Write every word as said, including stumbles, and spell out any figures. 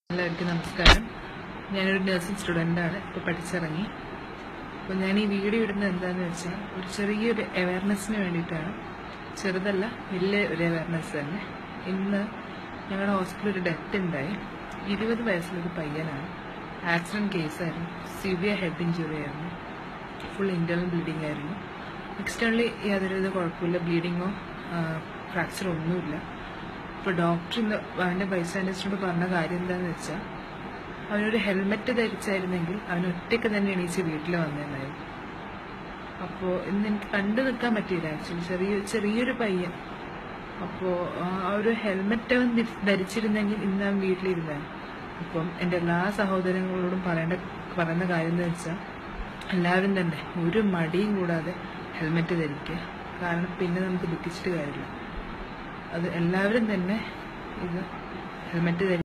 എല്ലാവർക്കും നമസ്കാരം. ഞാനൊരു നഴ്സിംഗ് സ്റ്റുഡൻ്റാണ്, ഇപ്പോൾ പഠിച്ചിറങ്ങി. അപ്പോൾ ഞാൻ ഈ വീഡിയോ ഇടുന്നത് എന്താണെന്ന് വെച്ചാൽ ഒരു ചെറിയൊരു അവയർനെസ്സിന് വേണ്ടിയിട്ടാണ്. ചെറുതല്ല, വലിയ ഒരു അവയർനെസ് തന്നെ. ഇന്ന് ഞങ്ങളുടെ ഹോസ്പിറ്റലിൽ ഒരു ഡെത്ത് ഉണ്ടായി. ഇരുപത് വയസ്സുള്ളൊരു പയ്യനാണ്. ആക്സിഡൻറ്റ് കേസായിരുന്നു. സിവിയർ ഹെഡ് ഇഞ്ചുറി ആയിരുന്നു. ഫുൾ ഇൻറ്റേർണൽ ബ്ലീഡിംഗ് ആയിരുന്നു. എക്സ്റ്റേണലി യാതൊരുവിധ കുഴപ്പമില്ല, ബ്ലീഡിങ്ങോ ഫ്രാക്ചറോ ഒന്നുമില്ല. ഇപ്പോൾ ഡോക്ടർ ഇന്ന് അവൻ്റെ ബൈസ്റ്റാൻഡേഴ്സിനോട് പറഞ്ഞ കാര്യം എന്താണെന്ന് വെച്ചാൽ അവനൊരു ഹെൽമെറ്റ് ധരിച്ചായിരുന്നെങ്കിൽ അവൻ ഒറ്റയ്ക്ക് തന്നെ എണീച്ച് വീട്ടിൽ വന്നേന്നായിരുന്നു. അപ്പോൾ ഇന്ന് എനിക്ക് കണ്ടു നിൽക്കാൻ പറ്റിയില്ല. ആക്ച്വലി ചെറിയ ചെറിയൊരു പയ്യൻ. അപ്പോൾ ആ ഒരു ഹെൽമെറ്റ് അവൻ ധരിച്ചിരുന്നെങ്കിൽ ഇന്ന് അവൻ വീട്ടിലിരുന്നാണ്. അപ്പം എൻ്റെ എല്ലാ സഹോദരങ്ങളോടും പറയേണ്ട പറയുന്ന കാര്യം എന്ന് വെച്ചാൽ എല്ലാവരും തന്നെ ഒരു മടിയും കൂടാതെ ഹെൽമെറ്റ് ധരിക്കുക. കാരണം പിന്നെ നമുക്ക് ദുഃഖിച്ചിട്ട് കാര്യമില്ല. അത് എല്ലാവരും തന്നെ ഇത് ഹെൽമെറ്റ് ധരിക്കുക.